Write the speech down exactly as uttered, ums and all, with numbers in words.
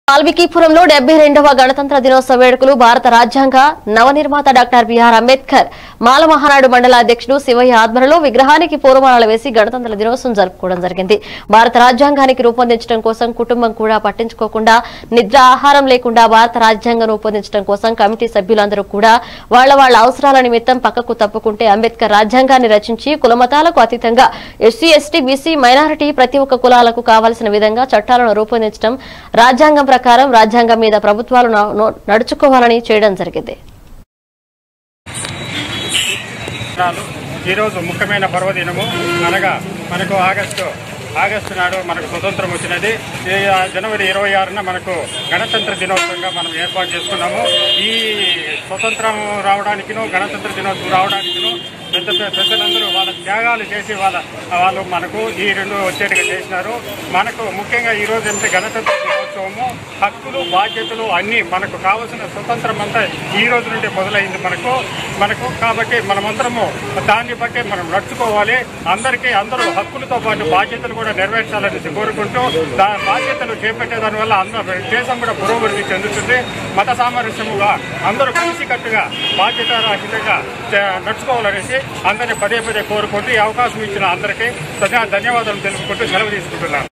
వాల్మీకిపురంలో డెబ్బై రెండవ గణతంత్ర దినోత్సవ వేడుకలు భారత రాజ్యాంగ నవనిర్మాత డాక్టర్ బిఆర్ అంబేద్కర్ మాల మహానాడు మండల అధ్యక్షుడు శివయ్య ఆధ్వర్యంలో విగ్రహానికి పూలమాలలు వేసి గణతంత్ర దినోత్సవం జరుపుకోవడం జరిగింది. భారత రాజ్యాంగానికి రూపొందించడం కోసం కుటుంబం కూడా పట్టించుకోకుండా నిద్ర ఆహారం లేకుండా భారత రాజ్యాంగం రూపొందించడం కోసం కమిటీ సభ్యులందరూ కూడా వాళ్ల వాళ్ల అవసరాల నిమిత్తం పక్కకు తప్పుకుంటే అంబేద్కర్ రాజ్యాంగాన్ని రచించి కులమతాలకు అతీతంగా ఎస్సీ ఎస్టీ బీసీ మైనారిటీ ప్రతి ఒక్క కులాలకు కావాల్సిన విధంగా చట్టాలను రూపొందించడం రాజ్యాంగం ప్రకారం రాజ్యాంగం మీద ప్రభుత్వాలు నడుచుకోవాలని చేయడం జరిగింది. ఈరోజు ముఖ్యమైన పర్వదినము అనగా మనకు ఆగస్టు ఆగస్టు నాడు మనకు స్వతంత్రం వచ్చినది. జనవరి ఇరవై ఆరున మనకు గణతంత్ర దినోత్సవంగా మనం ఏర్పాటు చేసుకున్నాము. ఈ స్వతంత్రం రావడానికిను గణతంత్ర దినోత్సవం రావడానికిను పెద్ద పెద్దలందరూ వాళ్ళ త్యాగాలు చేసి వాళ్ళ వాళ్ళు మనకు ఈ రెండు వచ్చేట్టుగా చేసినారు. మనకు ముఖ్యంగా ఈరోజు అంటే గణతంత్ర దినోత్సవము హక్కులు బాధ్యతలు అన్నీ మనకు కావలసిన స్వతంత్రం అంతా ఈ రోజు నుండి మొదలైంది మనకు మనకు కాబట్టి మనమందరము దాన్ని బట్టి మనం నడుచుకోవాలి. అందరికీ అందరూ హక్కులతో పాటు బాధ్యతలు కూడా నెరవేర్చాలని కోరుకుంటూ దా బాధ్యతలు చేపట్టే దానివల్ల అందరూ దేశం కూడా పురోగతి చెందుతుంది. మత సామరస్యముగా అందరూ కలిసికట్టుగా బాధ్యత రహితంగా నడుచుకోవాలనేసి అందరినీ పదే పదే కోరుకుంటూ ఈ అవకాశం ఇచ్చిన అందరికీ ధన్యవాదాలు తెలుపుకుంటూ సెలవు తీసుకుంటున్నాను.